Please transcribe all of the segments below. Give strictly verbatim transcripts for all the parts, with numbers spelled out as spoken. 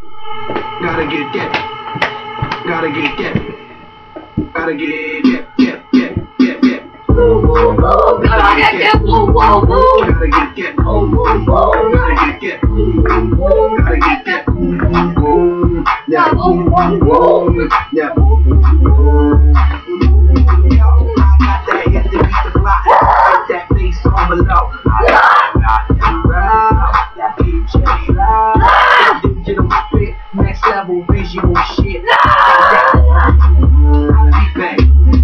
Gotta get that. Gotta get that. Gotta get that. Get, get, get, get. Gotta get that. Gotta get that. Gotta get that. Gotta get that. Yeah. Yeah. That face on below. Digital fit, next level visual shit. Feedback.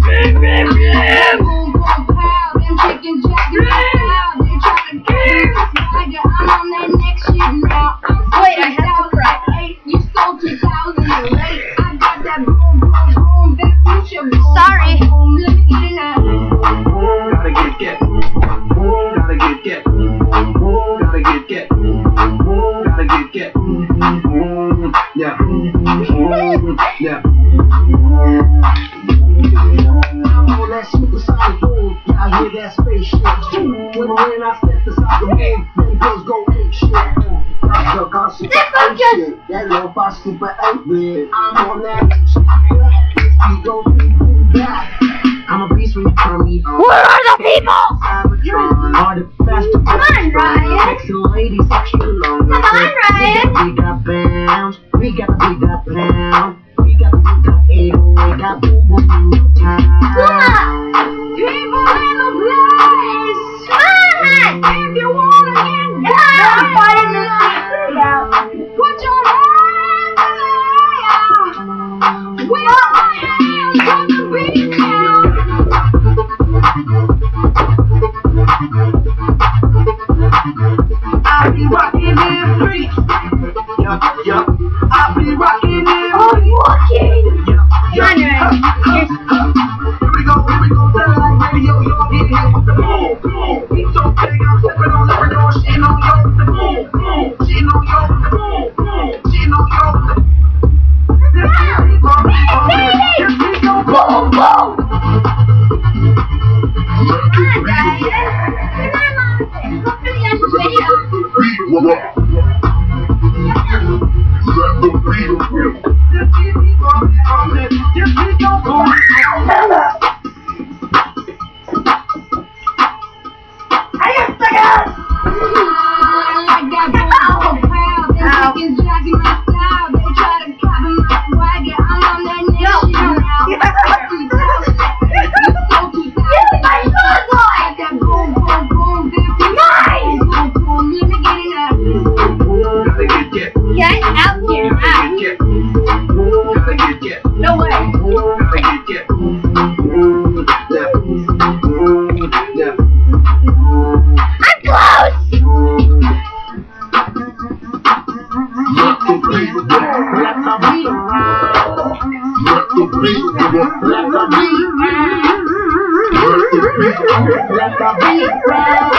Boom, boom, pow, them chicken jackets out. They try to get me, swagger. I'm on that next shit now. Wait, I have to cry. You stole two thousand eight. I got that boom, boom, boom, that future. Sorry. Boom, let me get it now. Gotta get that. Gotta get that. Gotta get that. Gotta get that. Yeah. Yeah. All that supersonic boom, y'all hear that spaceship. When, when I step aside the room, them girls go ape shit. Look, I'm super ape shit. That little boss super ape shit. I'm on that shit. We go back. I'm a beast when you turn me on. Where are the people? All the faster. Come on, Ryan. Sexy ladies, sexy long. Come on, Ryan. We got bounce. We got, we got pound. We got, we got eight. We got boom, boom, boom, time. People in the place. Come on. If you wanna get down, I'm fighting this thing out. put your hands in the air. We got my hands on the beat now. I'll be rocking in three. Yup, yup. I'll be rocking in Oh, walking. Yup, Come on, Ryan. Here we go, here we go. Satellite radio, y'all get hit with the boom, boom. Beat so big, I'm stepping on every door, shitting on yo with the boom, boom. Shitting on yo with the boom, boom. Shitting on yo with the Here we go, boom, boom. Come on, Ryan. Come on, Mom. Go for the end video. Get out here now. No way. I'm close. Let the beat roll.